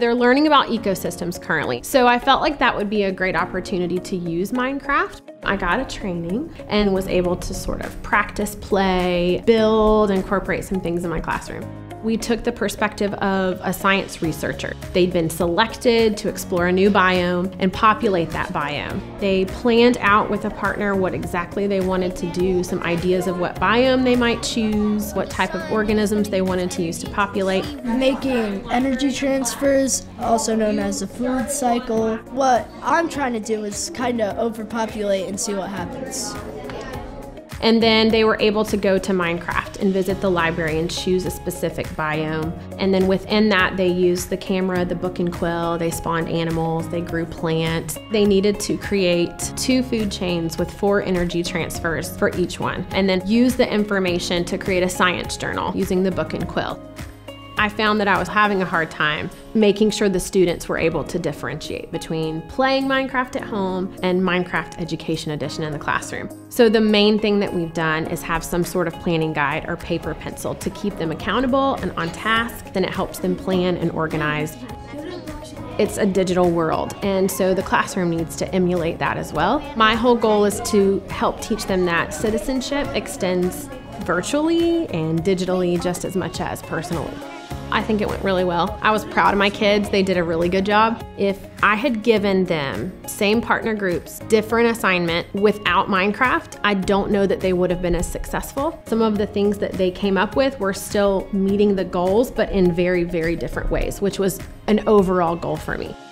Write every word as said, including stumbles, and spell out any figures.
They're learning about ecosystems currently. So I felt like that would be a great opportunity to use Minecraft. I got a training and was able to sort of practice, play, build, incorporate some things in my classroom. We took the perspective of a science researcher. They'd been selected to explore a new biome and populate that biome. They planned out with a partner what exactly they wanted to do, some ideas of what biome they might choose, what type of organisms they wanted to use to populate. Making energy transfers, also known as the food cycle. What I'm trying to do is kind of overpopulate and see what happens. And then they were able to go to Minecraft and visit the library and choose a specific biome. And then within that, they used the camera, the book and quill, they spawned animals, they grew plants. They needed to create two food chains with four energy transfers for each one, and then use the information to create a science journal using the book and quill. I found that I was having a hard time making sure the students were able to differentiate between playing Minecraft at home and Minecraft Education Edition in the classroom. So the main thing that we've done is have some sort of planning guide or paper pencil to keep them accountable and on task. Then it helps them plan and organize. It's a digital world, and so the classroom needs to emulate that as well. My whole goal is to help teach them that citizenship extends virtually and digitally just as much as personally. I think it went really well. I was proud of my kids. They did a really good job. If I had given them same partner groups, different assignment without Minecraft, I don't know that they would have been as successful. Some of the things that they came up with were still meeting the goals, but in very, very different ways, which was an overall goal for me.